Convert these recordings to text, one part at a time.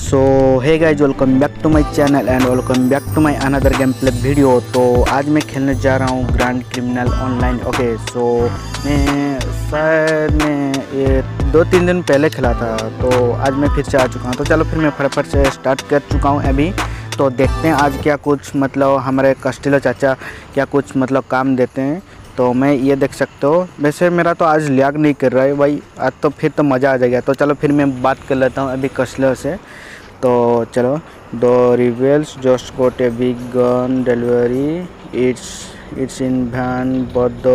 So hey guys, welcome back to my channel and welcome back to my another game play video. तो आज मैं खेलने जा रहा हूँ grand criminal online. Okay, so मैं ये 2-3 दिन पहले खेला था, तो आज मैं फिर से आ चुका हूँ। तो चलो फिर मैं फटाफट से स्टार्ट कर चुका हूँ अभी। तो देखते हैं आज क्या कुछ मतलब हमारे कस्टिलो चाचा क्या कुछ मतलब काम देते हैं। तो मैं ये देख सकते हो, वैसे मेरा तो आज लैग नहीं कर रहा है भाई, आज तो फिर तो मज़ा आ जाएगा। तो चलो फिर मैं बात कर लेता हूँ अभी कस्टिलो से। तो चलो, the rebels just got a big gun delivery, it's in van but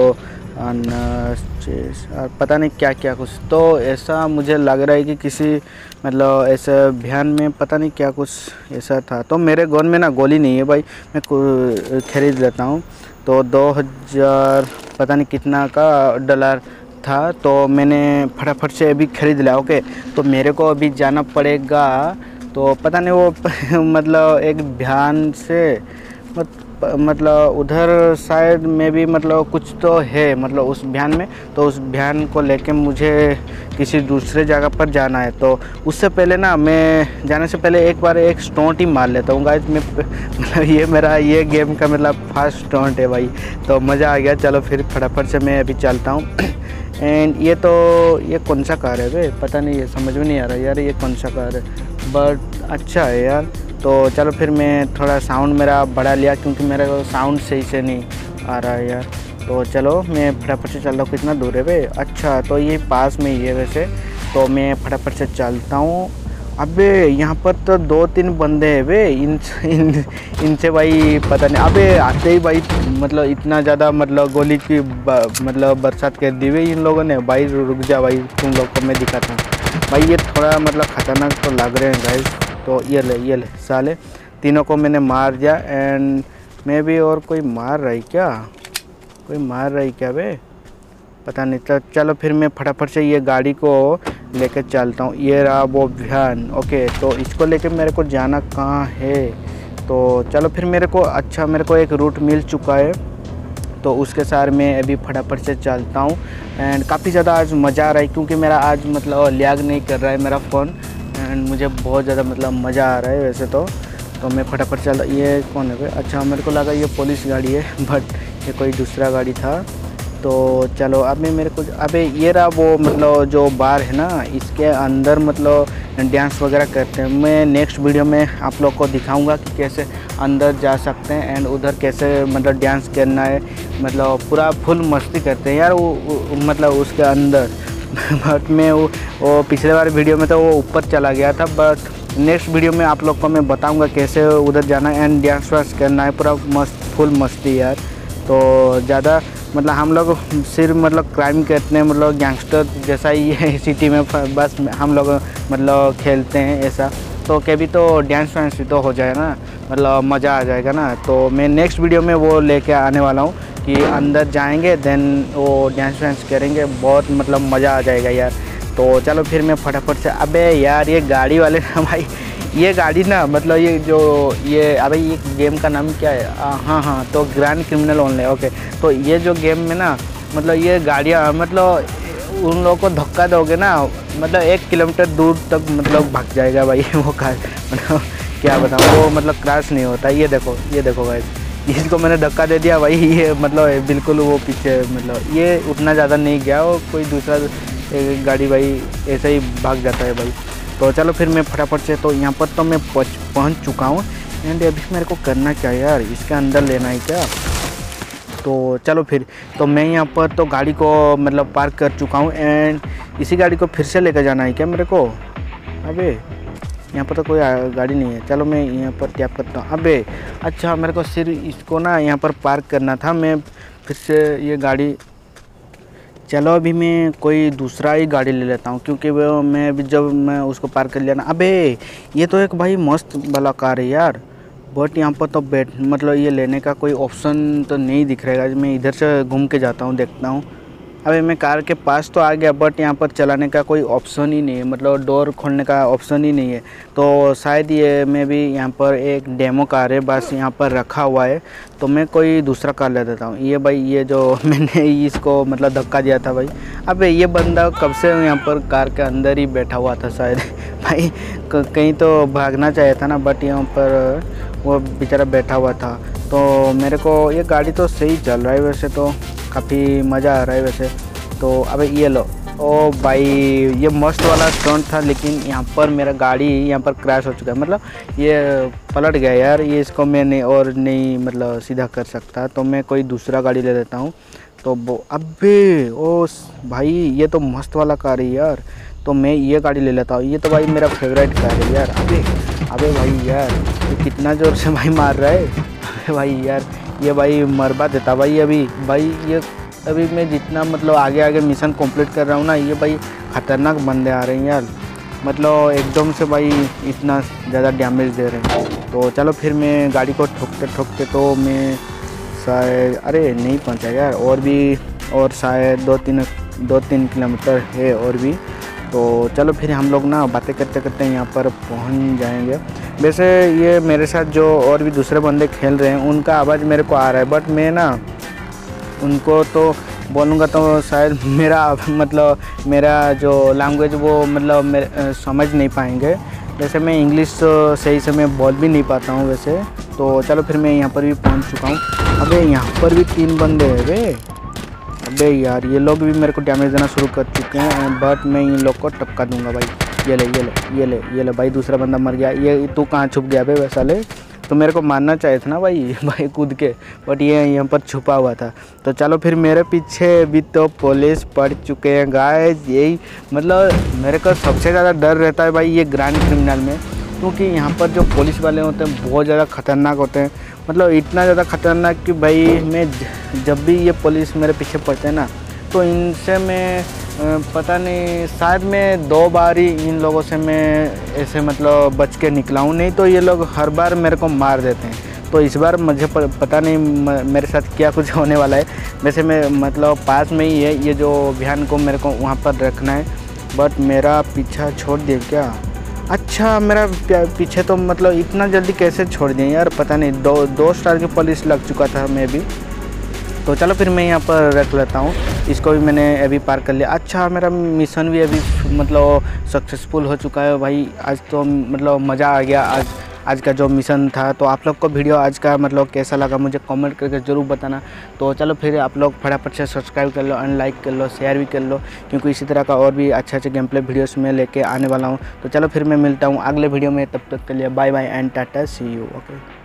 और पता नहीं क्या क्या कुछ। तो ऐसा मुझे लग रहा है कि किसी मतलब ऐसे अभियान में पता नहीं क्या कुछ ऐसा था। तो मेरे गन में ना गोली नहीं है भाई, मैं खरीद लेता हूँ। तो 2000 पता नहीं कितना का डॉलर था, तो मैंने फटाफट से अभी ख़रीद लिया। ओके, तो मेरे को अभी जाना पड़ेगा। तो पता नहीं वो मतलब एक ध्यान से मतलब उधर शायद में भी मतलब कुछ तो है मतलब उस भ्यान में। तो उस भ्यान को लेके मुझे किसी दूसरे जगह पर जाना है। तो उससे पहले ना, मैं जाने से पहले एक बार एक स्टॉन्ट ही मार लेता हूँ गाइस। मैं मतलब ये मेरा ये गेम का मतलब फर्स्ट स्टॉन्ट है भाई, तो मज़ा आ गया। चलो फिर फटाफट से मैं अभी चलता हूँ। एंड ये कौन सा कार है भाई, पता नहीं, ये समझ में नहीं आ रहा यार ये कौन सा कार है, बट अच्छा है यार। तो चलो फिर मैं थोड़ा साउंड मेरा बढ़ा लिया क्योंकि मेरा साउंड सही से नहीं आ रहा है यार। तो चलो मैं फटाफट से चलता हूँ। कितना दूर है भाई? अच्छा, तो ये पास में ही है वैसे। तो मैं फटाफट से चलता हूँ। अबे यहाँ पर तो 2-3 बंदे हैं वे, इनसे भाई पता नहीं। अबे आते ही भाई मतलब इतना ज़्यादा मतलब गोली की मतलब बरसात कर दी हुई इन लोगों ने। भाई रुक जा भाई, तुम लोग को मैं दिखाता हूँ भाई। ये थोड़ा मतलब ख़तरनाक तो लग रहे हैं गाइस। तो ये ले साले, तीनों को मैंने मार दिया। एंड मैं भी, और कोई मार रहा है क्या? कोई मार रहा है क्या बे? पता नहीं। तो चलो फिर मैं फटाफट से ये गाड़ी को लेकर चलता हूँ। ये रहा वो वैन। ओके, तो इसको लेकर मेरे को जाना कहाँ है? तो चलो फिर मेरे को एक रूट मिल चुका है, तो उसके साथ मैं अभी फटाफट से चलता हूँ। एंड काफ़ी ज़्यादा आज मज़ा आ रहा है क्योंकि मेरा आज मतलब लैग नहीं कर रहा है मेरा फ़ोन। एंड मुझे बहुत ज़्यादा मतलब मज़ा आ रहा है वैसे तो मैं फटाफट चल। ये कौन है भाई? अच्छा, मेरे को लगा ये पुलिस गाड़ी है, बट ये कोई दूसरा गाड़ी था। तो चलो अब मैं मेरे को, अबे ये रहा वो मतलब जो बार है ना, इसके अंदर मतलब डांस वगैरह करते हैं। मैं नेक्स्ट वीडियो में आप लोग को दिखाऊंगा कि कैसे अंदर जा सकते हैं एंड उधर कैसे मतलब डांस करना है। मतलब पूरा फुल मस्ती करते हैं यार वो मतलब उसके अंदर। बट मैं वो पिछले बार वीडियो में तो वो ऊपर चला गया था, बट नेक्स्ट वीडियो में आप लोग को मैं बताऊंगा कैसे उधर जाना है एंड डांस वांस करना है। पूरा मस्त फुल मस्ती यार। तो ज़्यादा मतलब हम लोग सिर्फ मतलब क्राइम करते हैं, मतलब गैंगस्टर जैसा ही है सिटी में, बस हम लोग मतलब खेलते हैं ऐसा। तो कभी तो डांस वांस तो हो जाए ना, मतलब मज़ा आ जाएगा ना। तो मैं नेक्स्ट वीडियो में वो लेके आने वाला हूँ कि अंदर जाएंगे देन वो डांस वांस करेंगे, बहुत मतलब मज़ा आ जाएगा यार। तो चलो फिर मैं फटाफट से, अबे यार ये गाड़ी वाले ना भाई, ये गाड़ी ना मतलब ये अबे ये गेम का नाम क्या है? हाँ, तो ग्रैंड क्रिमिनल ऑनलाइन। ओके, तो ये जो गेम में ना मतलब ये गाड़ियाँ मतलब उन लोगों को धक्का दोगे ना, मतलब 1 किलोमीटर दूर तक मतलब भाग जाएगा भाई वो कार। मतलब क्या बताऊँ, वो मतलब क्रैश नहीं होता। ये देखो भाई, इसको मैंने धक्का दे दिया भाई, ये मतलब बिल्कुल वो पीछे मतलब ये उतना ज़्यादा नहीं गया, वो कोई दूसरा गाड़ी भाई ऐसे ही भाग जाता है भाई। तो चलो फिर मैं फटाफट से, तो यहाँ पर तो मैं पहुँच चुका हूँ। एंड अभी मेरे को करना क्या यार, इसके अंदर लेना है क्या? तो चलो फिर, तो मैं यहाँ पर तो गाड़ी को मतलब पार्क कर चुका हूँ एंड इसी गाड़ी को फिर से लेकर जाना है क्या मेरे को? अबे यहाँ पर तो कोई गाड़ी नहीं है। चलो मैं यहाँ पर टैप करता हूँ। अबे अच्छा, मेरे को सिर्फ इसको ना यहाँ पर पार्क करना था। मैं फिर से ये गाड़ी, चलो अभी मैं कोई दूसरा ही गाड़ी ले लेता हूँ क्योंकि वो मैं अभी जब मैं उसको पार कर लिया ना। अबे ये तो एक भाई मस्त वाला कार है यार, बट यहाँ पर तो मतलब ये लेने का कोई ऑप्शन तो नहीं दिख रहेगा। मैं इधर से घूम के जाता हूँ, देखता हूँ। अबे मैं कार के पास तो आ गया, बट यहाँ पर चलाने का कोई ऑप्शन ही नहीं है, मतलब डोर खोलने का ऑप्शन ही नहीं है। तो शायद ये मैं भी यहाँ पर एक डेमो कार है बस यहाँ पर रखा हुआ है, तो मैं कोई दूसरा कार ले देता हूँ। ये भाई ये जो मैंने इसको मतलब धक्का दिया था भाई, अबे ये बंदा कब से यहाँ पर कार के अंदर ही बैठा हुआ था शायद भाई कहीं तो भागना चाहिए था ना, बट यहाँ पर वो बेचारा बैठा हुआ था। तो मेरे को ये गाड़ी तो सही चल रहा है वैसे, तो काफ़ी मज़ा आ रहा है वैसे। तो अबे ये लो, ओ भाई ये मस्त वाला स्टंट था, लेकिन यहाँ पर मेरा गाड़ी यहाँ पर क्रैश हो चुका है, मतलब ये पलट गया यार। ये इसको मैं नहीं मतलब सीधा कर सकता, तो मैं कोई दूसरा गाड़ी ले लेता हूँ। तो वो अबे ओ भाई ये तो मस्त वाला कार है यार, तो मैं ये गाड़ी ले लेता हूँ। ये तो भाई मेरा फेवरेट कार है यार। अबे भाई यार ये कितना ज़ोर से भाई मार रहा है। अबे भाई यार ये भाई मरवा देता भाई अभी। भाई ये अभी मैं जितना मतलब आगे मिशन कंप्लीट कर रहा हूँ ना, ये भाई ख़तरनाक बंदे आ रहे हैं यार, मतलब एकदम से भाई इतना ज़्यादा डैमेज दे रहे हैं। तो चलो फिर मैं गाड़ी को ठोकते तो मैं शायद अरे नहीं पहुँचा यार, और शायद 2-3 किलोमीटर है और भी। तो चलो फिर हम लोग ना बातें करते यहाँ पर पहुँच जाएंगे। वैसे ये मेरे साथ जो और भी दूसरे बंदे खेल रहे हैं उनका आवाज़ मेरे को आ रहा है, बट मैं ना उनको तो बोलूँगा तो शायद मेरा जो लैंग्वेज वो मतलब समझ नहीं पाएंगे। वैसे मैं इंग्लिश सही से मैं बोल भी नहीं पाता हूँ वैसे। तो चलो फिर मैं यहाँ पर भी पहुँच चुका हूँ। अबे यहाँ पर भी 3 बंदे हैं वे। अबे यार ये लोग भी मेरे को डैमेज देना शुरू कर चुके हैं, बट मैं इन लोग को टपका दूंगा भाई। ये ले भाई, दूसरा बंदा मर गया। ये तू कहाँ छुप गया बे वैसा ले, तो मेरे को मारना चाहिए था ना भाई कूद के, बट ये यहाँ पर छुपा हुआ था। तो चलो फिर मेरे पीछे भी तो पुलिस पड़ चुके हैं गाइस। यही मतलब मेरे को सबसे ज़्यादा डर रहता है भाई ये ग्रैंड क्रिमिनल में, क्योंकि यहाँ पर जो पुलिस वाले होते हैं बहुत ज़्यादा ख़तरनाक होते हैं, मतलब इतना ज़्यादा ख़तरनाक कि भाई मैं जब भी ये पुलिस मेरे पीछे पड़ते हैं ना, तो इनसे मैं पता नहीं शायद मैं 2 बार ही इन लोगों से मैं ऐसे मतलब बच के निकला हूँ, नहीं तो ये लोग हर बार मेरे को मार देते हैं। तो इस बार मुझे पता नहीं मेरे साथ क्या कुछ होने वाला है। वैसे मैं मतलब पास में ही है ये जो अभियान को मेरे को वहाँ पर रखना है, बट मेरा पीछा छोड़ दिए क्या? अच्छा मेरा पीछे तो मतलब इतना जल्दी कैसे छोड़ दिए यार, पता नहीं। 2 स्टार की पुलिस लग चुका था मैं भी। तो चलो फिर मैं यहाँ पर रख लेता हूँ, इसको भी मैंने अभी पार कर लिया। अच्छा मेरा मिशन भी अभी मतलब सक्सेसफुल हो चुका है भाई। आज तो मतलब मज़ा आ गया आज का जो मिशन था। तो आप लोग को वीडियो आज का मतलब कैसा लगा मुझे कमेंट करके ज़रूर बताना। तो चलो फिर आप लोग फटाफट से सब्सक्राइब कर लो, लाइक कर लो, शेयर भी कर लो, क्योंकि इसी तरह का और भी अच्छे गेम प्ले वीडियोस में लेके आने वाला हूँ। तो चलो फिर मैं मिलता हूँ अगले वीडियो में, तब तक के लिए bye bye and tata, see you. Okay.